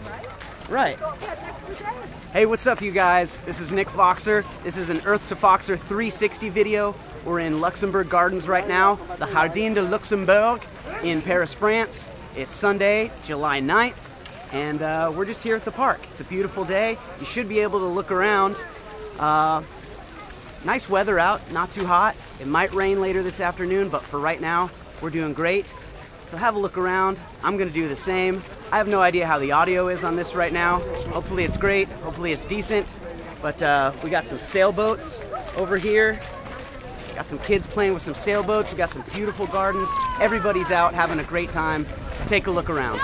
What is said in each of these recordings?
Right. Hey, what's up, you guys? This is Nick FOXER. This is an Earth to FOXER 360 video. We're in Luxembourg Gardens right now, the Jardin de Luxembourg in Paris, France. It's Sunday, July 9th, and we're just here at the park. It's a beautiful day. You should be able to look around. Nice weather out, not too hot. It might rain later this afternoon, but for right now, we're doing great. So have a look around. I'm gonna do the same. I have no idea how the audio is on this right now. Hopefully it's great, hopefully it's decent. But we got some sailboats over here. Got some kids playing with some sailboats. We got some beautiful gardens. Everybody's out having a great time. Take a look around.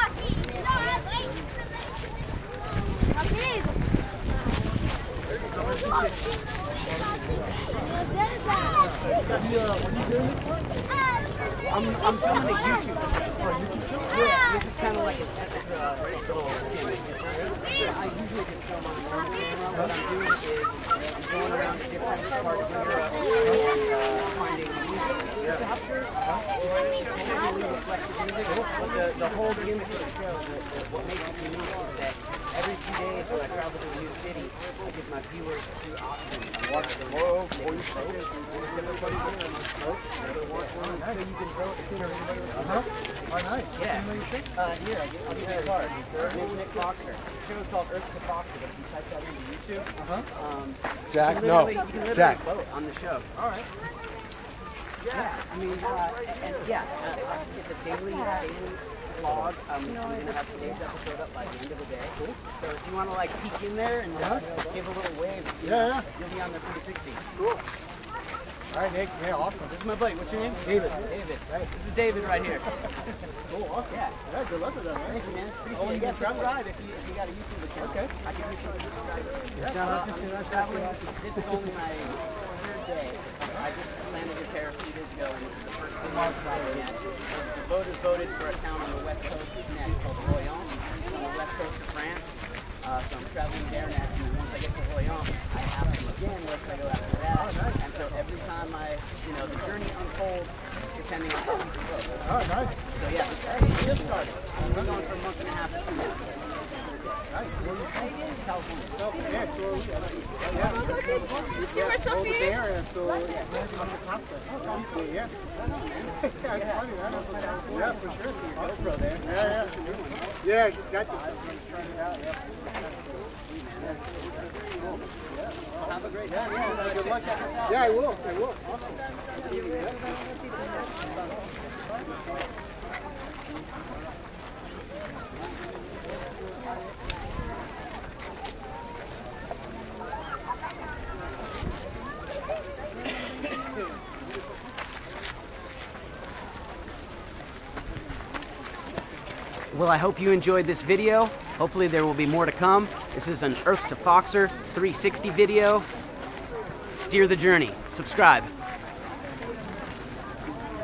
I'm filming a YouTube. Yeah, this is kind of like a little gimmick. I usually just film on the camera. What I'm doing is going around to different parts of Europe and finding music captures. But the whole gimmick of the show, what makes it unique is that every few days when I travel to a new city, I give my viewers two options. Watch the world, or you focus on different places on my boat. So you can vote if you're anybody with Oh, nice. Yeah. Here, I'll give you a card. Nick FOXER. The show is called Earth to FOXER, but if you type that into YouTube, Jack, you can literally Jack. vote on the show. All right. Yeah, I mean, and yeah, I think it's a daily vlog. I'm going to have today's episode up by the end of the day. Cool. So if you want to like peek in there and give a little wave, you'll be on the 360. Cool. All right, Nick. Yeah, awesome. This is my buddy. What's your name? David. David. Right. This is David right here. Cool, awesome. Yeah. Yeah, good luck with that, man. Thank you, man. Appreciate it. Yeah, subscribe if you got a YouTube account. Okay. I can do some subscribers. I'm traveling. This is only my third day. I just landed in Paris 2 days ago, and this is the first thing I'm traveling yet. The boat is voted for a town on the west coast next called Royan. It's on the west coast of France. So I'm traveling there next, and then once I get to Royan, I ask them again where should I go after that. And so every time the journey unfolds depending on how people go. Oh, nice. So yeah, it just started. I've been going for a month and a half or 2 now. Nice. Where are you from? California. Yeah, so, You see where Sophie is? there, so, on the pasta. Oh, yeah. Yeah, it's funny, man. Yeah, for sure. GoPro there. Yeah. Yeah, I just got this. I'm trying it out, yeah. Have a great time. Yeah, good luck. Check us out. Yeah, I will. Awesome. Well, I hope you enjoyed this video. Hopefully there will be more to come. This is an Earth to FOXER 360 video. Steer the journey. Subscribe.